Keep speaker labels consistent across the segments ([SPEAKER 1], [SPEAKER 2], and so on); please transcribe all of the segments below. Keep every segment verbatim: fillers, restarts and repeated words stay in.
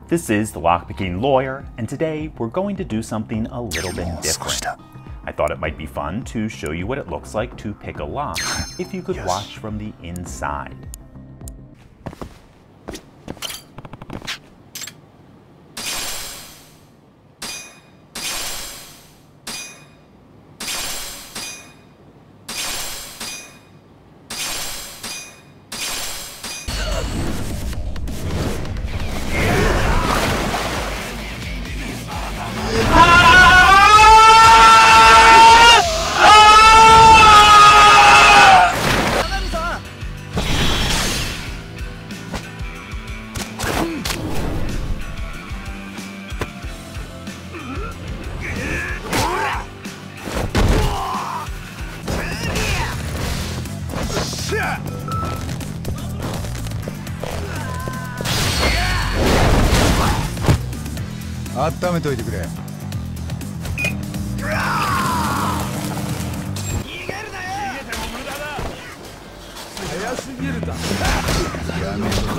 [SPEAKER 1] This is the Lockpicking Lawyer, and today we're going to do something a little bit different. I thought it might be fun to show you what it looks like to pick a lock if you could
[SPEAKER 2] yes.
[SPEAKER 1] watch from the inside.
[SPEAKER 2] 温めといてくれ。逃げるなよ。逃げても無駄だ。早すぎるだ。やめろ。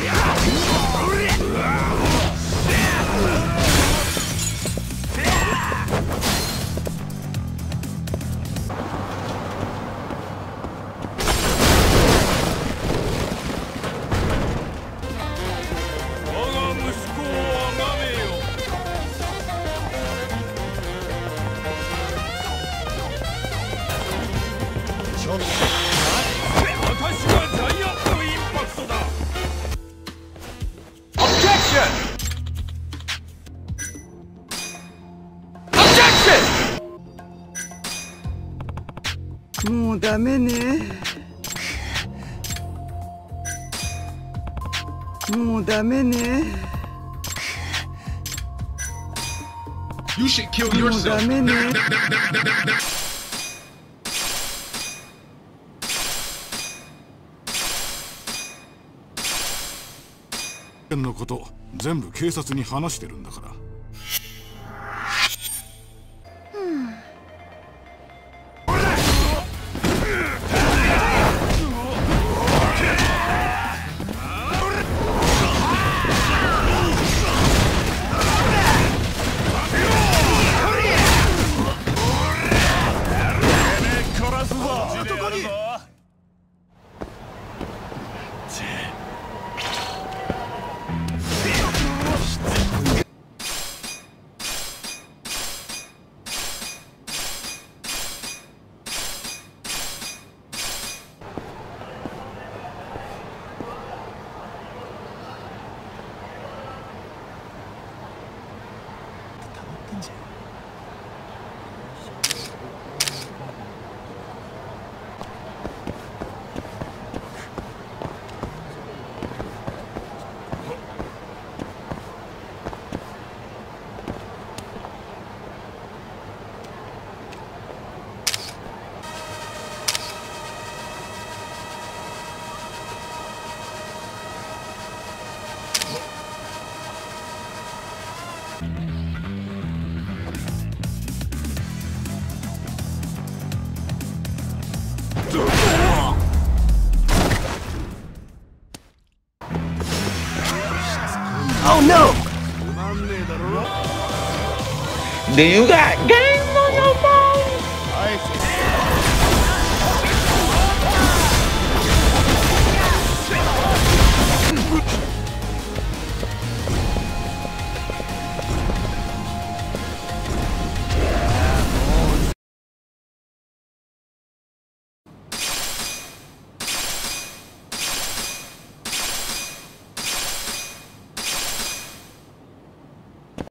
[SPEAKER 3] もうダメね。もうダメね。
[SPEAKER 2] You should kill
[SPEAKER 3] もうダメね。
[SPEAKER 4] のこと全部警察に話してるんだから。
[SPEAKER 3] Oh no!
[SPEAKER 5] Do you got gas?